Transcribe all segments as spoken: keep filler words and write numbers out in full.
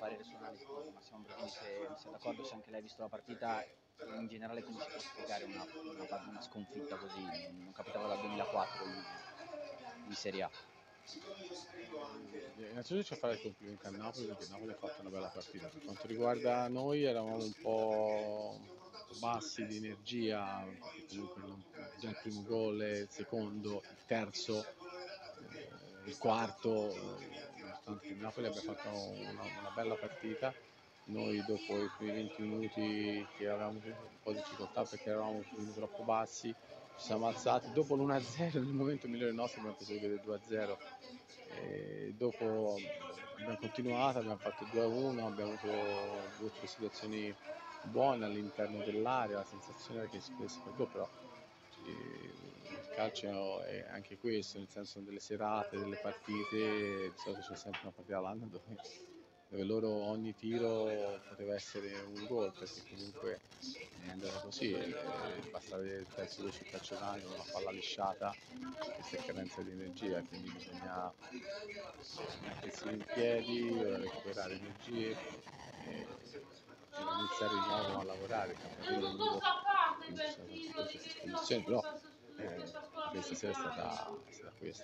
parere sull'analisi di Massimo Brodini, se sei d'accordo, se anche lei ha visto la partita, in generale come si può spiegare una, una, una sconfitta così, non capitava dal duemilaquattro in, in Serie A. Eh, innanzitutto c'è da fare il complimento a Napoli, perché Napoli ha fatto una bella partita. Per quanto riguarda noi, eravamo un po' bassi di energia, perché comunque non, già il primo gol, il secondo, il terzo, eh, il quarto, eh, nonostante il Napoli abbia fatto una, una bella partita. Noi dopo i primi venti minuti che avevamo avuto un po' di difficoltà perché eravamo troppo bassi, ci siamo alzati. Dopo l'uno a zero, nel momento migliore nostro, abbiamo preso il due a zero. E dopo abbiamo continuato, abbiamo fatto due a uno, abbiamo avuto due o tre situazioni buone all'interno dell'area, la sensazione era che si potesse fare gol, però eh, il calcio è anche questo, nel senso delle serate, delle partite, di solito c'è sempre una partita all'anno dove, dove loro ogni tiro poteva essere un gol, perché comunque è andata così, e, e basta vedere il terzo gol sul calcio d'angolo, una palla lisciata, questa è carenza di energia, quindi bisogna mettersi in piedi, recuperare energie e, e iniziare di nuovo a lavorare. Il campionato lungo, quindi ci sono tante cose a disposizione, però eh, questa sera è stata, è stata questa.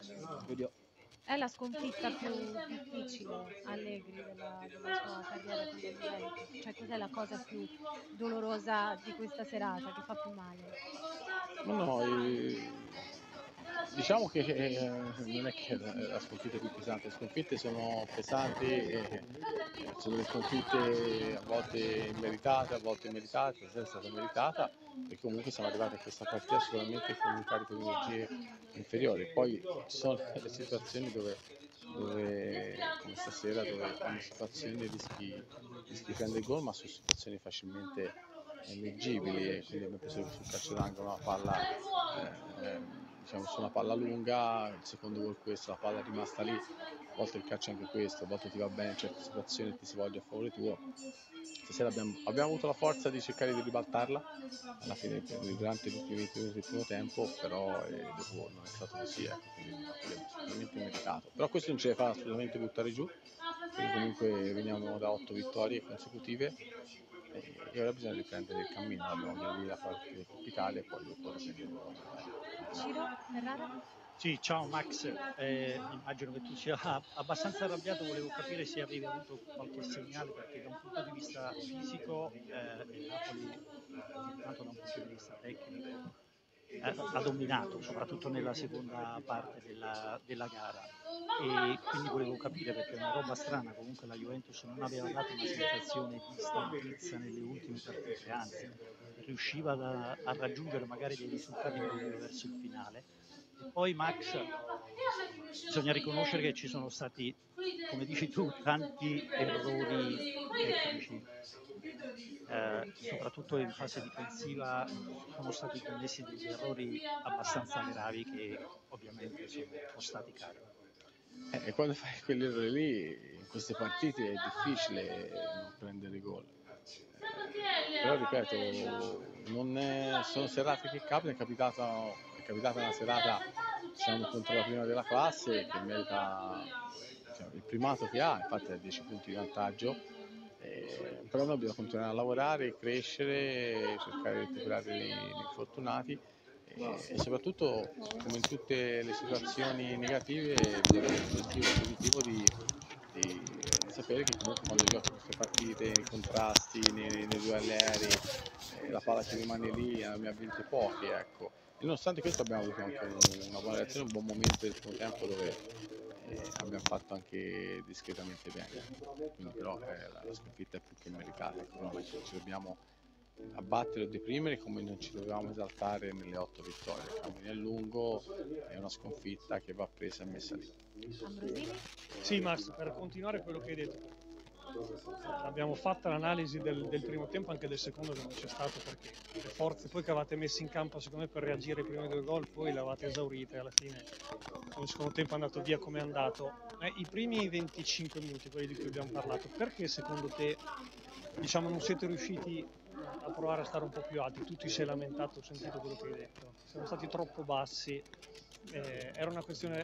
È la sconfitta più difficile, Allegri, della, della sua carriera con la Juventus? Cioè, cos'è la cosa più dolorosa di questa serata, che fa più male? No, no, eh, diciamo che eh, non è che la, la sconfitta è più pesante, le sconfitte sono pesanti e sono delle sconfitte a volte immeritate, a volte meritate, questa è stata meritata, perché comunque siamo arrivati a questa partita sicuramente con un carico di energie inferiore. Poi ci sono le situazioni dove, dove come stasera, dove ogni situazione rischi, rischi di prendere gol, ma sono situazioni facilmente leggibili, e quindi abbiamo preso sul calcio d'angolo una palla, eh, diciamo su una palla lunga, il secondo gol questo, la palla è rimasta lì. A volte il calcio è anche questo, a volte ti va bene in certe situazioni e ti si voglia a favore tuo. Stasera abbiamo, abbiamo avuto la forza di cercare di ribaltarla alla fine durante gli ultimi venti minuti del primo tempo, però eh, dopo non è stato così, ecco, quindi abbiamo sicuramente meritato. Però questo non ci deve fare assolutamente buttare giù, perché comunque veniamo da otto vittorie consecutive e ora bisogna riprendere il cammino, abbiamo lì la parte capitale e poi dopo riprenderemo. Ciro Ferrara? Sì, ciao Max, eh, immagino che tu sia abbastanza arrabbiato, volevo capire se avevi avuto qualche segnale, perché da un punto di vista fisico eh, il Napoli, eh, tanto da un punto di vista tecnico, eh, ha dominato, soprattutto nella seconda parte della, della gara, e quindi volevo capire, perché è una roba strana, comunque la Juventus non aveva dato una sensazione di stanchezza nelle ultime partite, anzi riusciva a, a raggiungere magari dei risultati proprio verso il finale. E poi Max, bisogna riconoscere che ci sono stati, come dici tu, tanti errori tecnici, eh, soprattutto in fase difensiva sono stati commessi degli errori abbastanza gravi che ovviamente sono costati caro. Eh, e quando fai quegli errori lì, in queste partite è difficile non prendere gol. Eh, però ripeto, non è, sono serate che capita, è capitata, è capitata una serata, siamo contro la prima della classe che merita, diciamo, il primato che ha, infatti ha dieci punti di vantaggio, eh, però noi dobbiamo continuare a lavorare, crescere, cercare di recuperare gli, gli infortunati e, e soprattutto, come in tutte le situazioni negative, bisogna avere il positivo di, di, di sapere che comunque quando giochi queste partite, nei contrasti, nei, nei duelli aerei, eh, la palla ci rimane lì, ne abbiamo vinte poche, ecco. E nonostante questo abbiamo avuto anche una buona reazione, un buon momento del primo tempo dove eh, abbiamo fatto anche discretamente bene. Quindi però eh, la, la sconfitta è più che meritata, ecco, però noi ci dobbiamo abbattere o deprimere, come non ci dovevamo esaltare nelle otto vittorie. Il cammino è lungo, è una sconfitta che va presa e messa lì. Ambrosini? Sì, Max, per continuare quello che hai detto, abbiamo fatto l'analisi del, del primo tempo, anche del secondo che non c'è stato, perché le forze poi che avevate messo in campo secondo me per reagire ai primi due gol poi le avevate esaurite, alla fine il secondo tempo è andato via come è andato. Eh, i primi venticinque minuti, quelli di cui abbiamo parlato, perché secondo te, diciamo, non siete riusciti a provare a stare un po' più alti? Tu ti sei lamentato, ho sentito quello che hai detto, siamo stati troppo bassi, eh, era una questione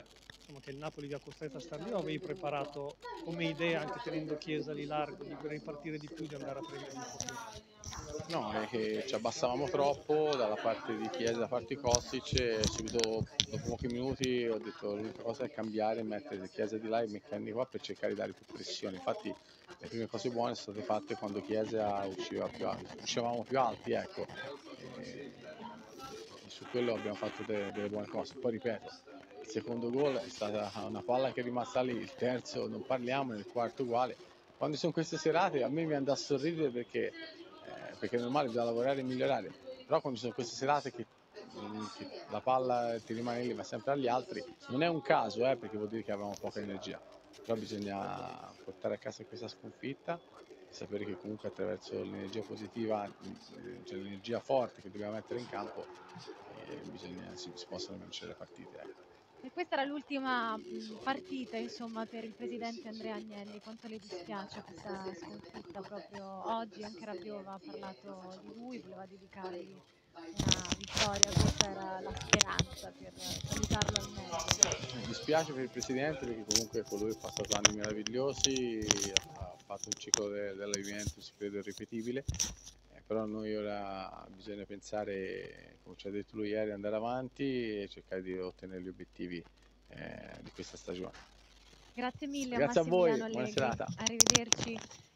insomma, che il Napoli vi ha costretto a star lì, o avevi preparato come idea, anche tenendo Chiesa lì largo, di ripartire di più, di andare a prendere un po' più? No, è che ci abbassavamo troppo dalla parte di Chiesa, da parte di Kostic, e subito dopo pochi minuti ho detto l'unica cosa è cambiare e mettere Chiesa di là e McKennie qua per cercare di dare più pressione. Infatti le prime cose buone sono state fatte quando Chiesa usciva più alti, uscivamo più alti, ecco. E su quello abbiamo fatto de- delle buone cose. Poi ripeto, il secondo gol è stata una palla che è rimasta lì, il terzo non parliamo, nel quarto uguale. Quando sono queste serate a me mi andrà a sorridere perché, eh, perché è normale, bisogna lavorare e migliorare, però quando ci sono queste serate che, mm, che la palla ti rimane lì ma sempre agli altri, non è un caso, eh, perché vuol dire che avevamo poca energia, però bisogna portare a casa questa sconfitta e sapere che comunque attraverso l'energia positiva, mm, cioè l'energia forte che dobbiamo mettere in campo, eh, bisogna, si, si possono vincere le partite. Ecco. E questa era l'ultima mh, partita, insomma, per il presidente Andrea Agnelli. Quanto le dispiace questa sconfitta proprio oggi? Anche Rabiova ha parlato di lui, voleva dedicargli una vittoria, questa era la speranza per salutarlo al meglio. Mi dispiace per il presidente perché comunque colui ha passato anni meravigliosi, ha fatto un ciclo de- della Juventus credo irripetibile, eh, però noi ora bisogna pensare, come ci ha detto lui ieri, andare avanti e cercare di ottenere gli obiettivi eh, di questa stagione. Grazie mille a Grazie a voi, Massimiliano buona Allegri, serata. arrivederci.